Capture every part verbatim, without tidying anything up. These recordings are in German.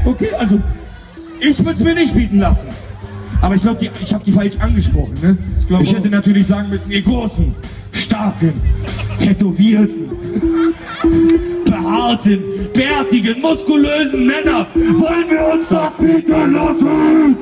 Okay, also ich würde es mir nicht bieten lassen. Aber ich glaube, ich habe die falsch angesprochen, ne? Ich, glaub, ich hätte natürlich sagen müssen, ihr großen, starken, tätowierten, behaarten, bärtigen, muskulösen Männer, wollen wir uns das bieten lassen?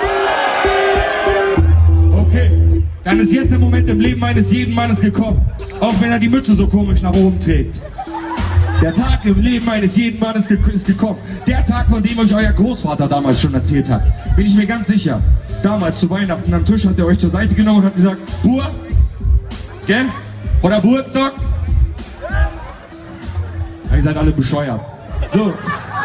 Okay, dann ist jetzt der Moment im Leben eines jeden Mannes gekommen, auch wenn er die Mütze so komisch nach oben trägt. Der Tag im Leben eines jeden Mannes ist gekommen. Der Tag, von dem euch euer Großvater damals schon erzählt hat. Bin ich mir ganz sicher. Damals zu Weihnachten am Tisch hat er euch zur Seite genommen und hat gesagt, Bur, gell? Oder Burgstock? Ja, ihr seid alle bescheuert. So.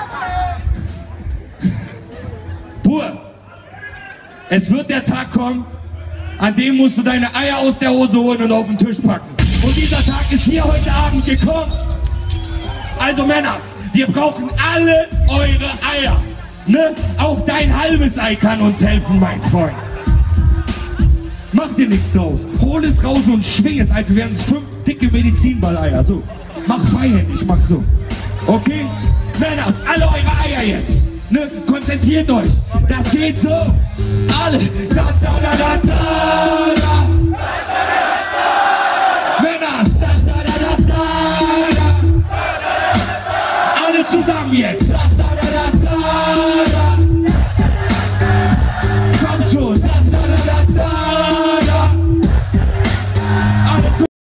Bur, es wird der Tag kommen, an dem musst du deine Eier aus der Hose holen und auf den Tisch packen. Und dieser Tag ist hier heute Abend gekommen. Also Männers, wir brauchen alle eure Eier. Ne? Auch dein halbes Ei kann uns helfen, mein Freund. Mach dir nichts draus. Hol es raus und schwing es, als wären es fünf dicke Medizinballeier. So, mach freihändig, mach so. Okay? Männers, alle eure Eier jetzt. Ne? Konzentriert euch. Das geht so. Alle. Da, da, da, da, da, da. Männers. Da, da, da, da, da, da. Alle zusammen jetzt. Da, da, da, da, da.